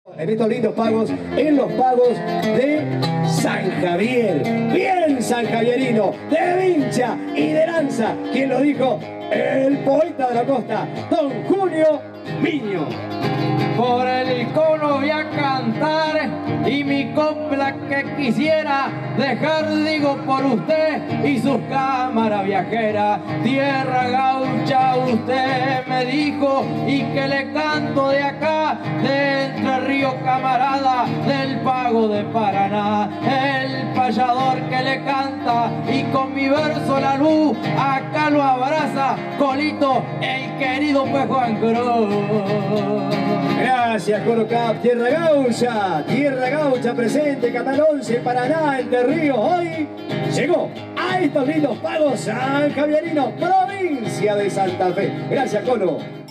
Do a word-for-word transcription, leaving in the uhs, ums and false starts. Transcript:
En estos lindos pagos, en los pagos de San Javier. Bien San Javierino, de vincha y de lanza. ¿Quién lo dijo? El poeta de la costa, don Julio Miño. Por el icono voy a cantar y mi copla que quisiera dejar, digo, por usted y sus cámaras viajeras. Tierra gaucha usted me dijo y que le canto de acá, de Entre Ríos camarada, del Pago de Paraná. El payador que le canta y con mi verso la luz acá lo abraza, Colito, el querido pues Juan Cruz. Gracias, Coro Cap, Tierra Gaucha, Tierra Gaucha presente, Canal once, Paraná, Entre Ríos. Hoy llegó a estos lindos pagos San Javierino, provincia de Santa Fe. Gracias, Coro.